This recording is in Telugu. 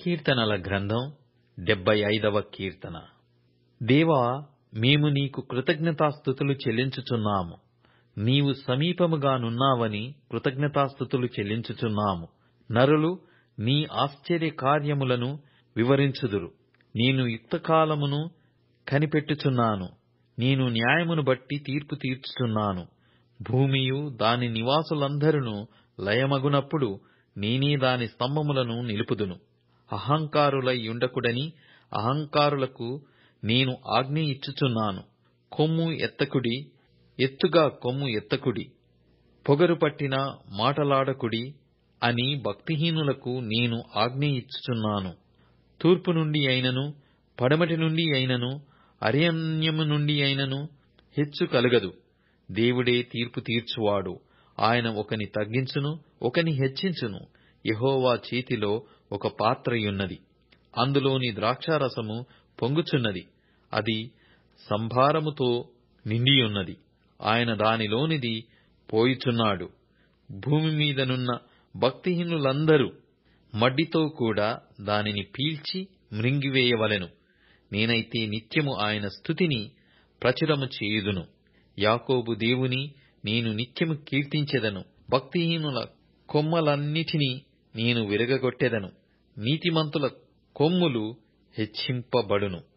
కీర్తనల గ్రంథం 75వ కీర్తన. దేవా, మేము నీకు కృతజ్ఞతాస్తుతులు చెల్లించుచున్నాము. నీవు సమీపముగానున్నావని కృతజ్ఞతాస్తుతులు చెల్లించుచున్నాము. నరులు నీ ఆశ్చర్య కార్యములను వివరించుదురు. నేను యుక్తకాలమును కనిపెట్టుచున్నాను. నేను న్యాయమును బట్టి తీర్పు తీర్చుచున్నాను. భూమియు దాని నివాసులందరూ లయమగునప్పుడు నేనే దాని స్తంభములను నిలుపుదును. అహంకారులై ఉండకుడని అహంకారులకు నేను ఆజ్ఞ ఇచ్చుచున్నాను. కొమ్ము ఎత్తకుడి, ఎత్తుగా కొమ్ము ఎత్తకుడి, పొగరు పట్టిన మాటలాడకుడి అని భక్తిహీనులకు నేను ఆజ్ఞ ఇచ్చుచున్నాను. తూర్పు నుండి అయినను పడమటి నుండి అయినను అరణ్యము నుండి అయినను హెచ్చు కలుగదు. దేవుడే తీర్పు తీర్చువాడు. ఆయన ఒకని తగ్గించును, ఒకని హెచ్చించును. యెహోవా చేతిలో ఒక పాత్రయున్నది, అందులోని ద్రాక్షారసము పొంగుచున్నది. అది సంభారముతో నిండియున్నది. ఆయన దానిలోనిది పోయుచున్నాడు. భూమి మీదనున్న భక్తిహీనులందరూ మడ్డితో కూడా దానిని పీల్చి మ్రింగివేయవలెను. నేనైతే నిత్యము ఆయన స్తుతిని ప్రచురము చేయుదును. యాకోబు దేవుని నేను నిత్యము కీర్తించెదను. భక్తిహీనుల కొమ్మలన్నిటినీ నేను విరగగొట్టెదను. నీతిమంతుల కొమ్ములు హెచ్చింపబడును.